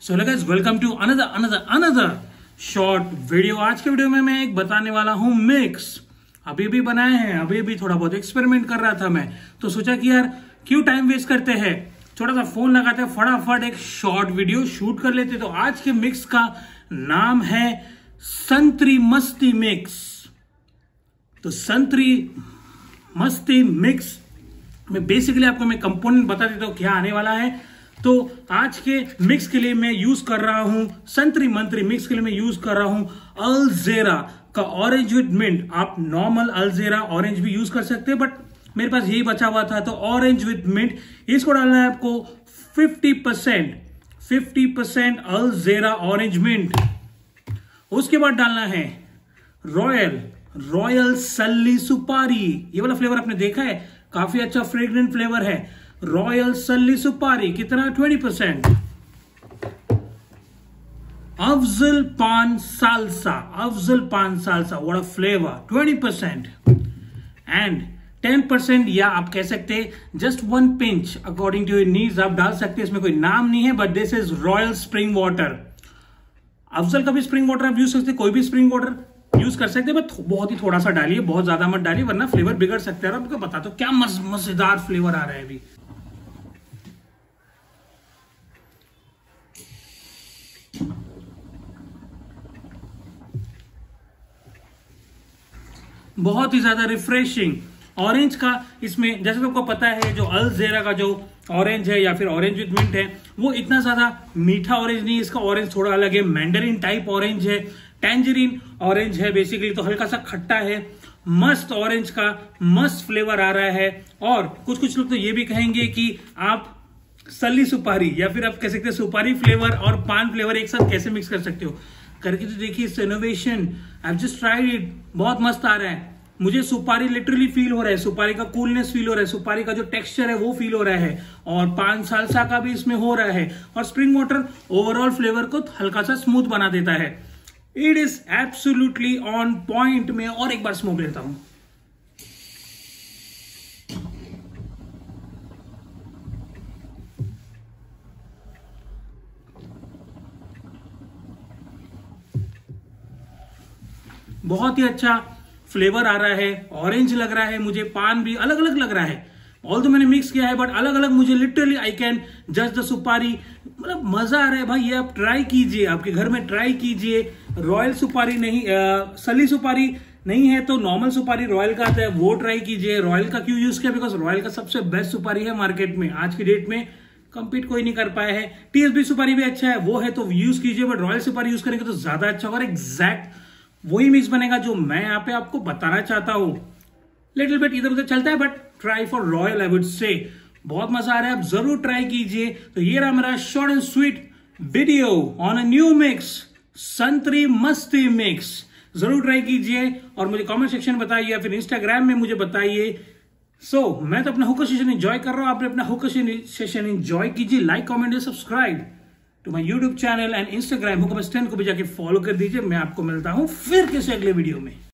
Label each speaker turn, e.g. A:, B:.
A: So guys welcome to another short video. आज के video में मैं एक बताने वाला हूं मिक्स। अभी भी बनाए हैं, अभी भी थोड़ा बहुत एक्सपेरिमेंट कर रहा था मैं, तो सोचा कि यार क्यों टाइम वेस्ट करते हैं, छोटा सा फोन लगाते हैं, फटाफट एक शॉर्ट वीडियो शूट कर लेते। तो आज के मिक्स का नाम है संतरी मस्ती मिक्स। तो संतरी मस्ती मिक्स में बेसिकली आपको मैं कंपोनेंट बता देता हूं क्या आने वाला है। तो आज के मिक्स के लिए मैं यूज कर रहा हूं संतरी मंत्री मिक्स के लिए मैं यूज कर रहा हूं अल्जेरा का ऑरेंज विद मिंट। आप नॉर्मल अल्जेरा ऑरेंज भी यूज कर सकते हैं, बट मेरे पास यही बचा हुआ था, तो ऑरेंज विद मिंट इसको डालना है आपको 50% अल्जेरा ऑरेंज मिंट। उसके बाद डालना है रॉयल सल्ली सुपारी। ये वाला फ्लेवर आपने देखा है, काफी अच्छा फ्रेग्रेंट फ्लेवर है। रॉयल सल्ली सुपारी कितना 20%। अफजल पान salsa what a flavour 20%। And 10% या आप कह सकते हैं just 1 pinch according to your needs आप डाल सकते हैं। इसमें कोई नाम नहीं है, but this is royal spring water. Afzal का भी स्प्रिंग वाटर आप यूज सकते हैं, कोई भी स्प्रिंग वाटर यूज कर सकते हैं, बट बहुत ही थोड़ा सा डालिए, बहुत ज्यादा मत डालिए वरना फ्लेवर बिगड़ सकता है। और आपको बता दो क्या मजेदार फ्लेवर आ रहा है अभी। बहुत ही ज्यादा रिफ्रेशिंग ऑरेंज का इसमें, जैसे आपको पता है जो अल्जेरा का जो ऑरेंज है या फिर ऑरेंज विद मिंट है वो इतना ज्यादा मीठा ऑरेंज नहीं है, इसका ऑरेंज थोड़ा अलग है, मैंडरिन टाइप ऑरेंज है, टैंजरीन ऑरेंज है बेसिकली, तो हल्का सा खट्टा है। मस्त ऑरेंज का मस्त फ्लेवर आ रहा है। और कुछ लोग तो ये भी कहेंगे कि आप सल्ली सुपारी या फिर आप कह सकते हैं सुपारी फ्लेवर और पान फ्लेवर एक साथ कैसे मिक्स कर सकते हो, करके तो देखिए इस innovation. I just tried it, बहुत मस्त आ रहा है। मुझे सुपारी लिटरली फील हो रहा है, सुपारी का कूलनेस फील हो रहा है, सुपारी का जो टेक्सचर है वो फील हो रहा है, और पान सालसा का भी इसमें हो रहा है। और स्प्रिंग वाटर ओवरऑल फ्लेवर को हल्का सा स्मूथ बना देता है। It is absolutely on point. में और एक बार स्मोक लेता हूं। बहुत ही अच्छा फ्लेवर आ रहा है, ऑरेंज लग रहा है मुझे, पान भी अलग अलग लग रहा है। ऑल तो मैंने मिक्स किया है बट अलग अलग मुझे literally I can just the सुपारी, मतलब मजा आ रहा है भाई। ये आप ट्राई कीजिए, आपके घर में ट्राई कीजिए। रॉयल सुपारी नहीं, सली सुपारी नहीं है तो नॉर्मल सुपारी रॉयल का आता है वो ट्राई कीजिए। रॉयल का क्यों यूज किया, बिकॉज रॉयल का सबसे बेस्ट सुपारी है मार्केट में, आज की डेट में कंपीट कोई नहीं कर पाया है। टीएसबी सुपारी भी अच्छा है, वो है तो यूज कीजिए, बट रॉयल सुपारी यूज करेंगे तो ज्यादा अच्छा होगा। एग्जैक्ट वही मिक्स बनेगा जो मैं यहाँ पे आपको बताना चाहता हूं। लिटिल बिट इधर उधर चलता है, but try for royal I would say. बहुत मजा आ रहा है, आप जरूर ट्राई कीजिए। तो ये रहा मेरा short and sweet video on a new mix, संतरी मस्ती मिक्स। जरूर ट्राई कीजिए और मुझे कमेंट सेक्शन में बताइए या फिर इंस्टाग्राम में मुझे बताइए। मैं तो अपना हुक्का सेशन एंजॉय कर रहा हूं, आपने अपना हुक्का सेशन एंजॉय कीजिए। Like comment and subscribe to my YouTube channel and Instagram hookah को भी जाके फॉलो कर दीजिए। मैं आपको मिलता हूं फिर किसी अगले वीडियो में।